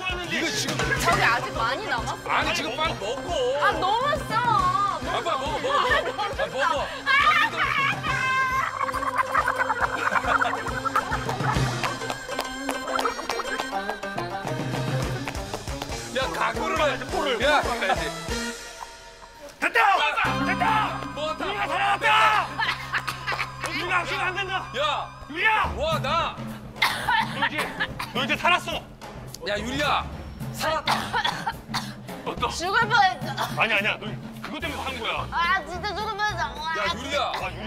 먹었는데. 이거 지금 저기 아직 많이 남았어. 아니 지금 빨리 먹어. 아 너무 써. 아 빨리 먹어. 아 먹어. 야 각오를 해야지 포를. 야 해야지. 됐다! 됐다! 먹었다. 우리가 살아났다! 우리가 악수가 안 된다! 야 유리야! 와 나. 너 이제 살았어! 야 유리야 살았다. 어떠? 죽을 뻔했어. 아니야. 너 그것 때문에 산 거야. 아 진짜 죽을 뻔했어. 야 유리야. 아, 유리야.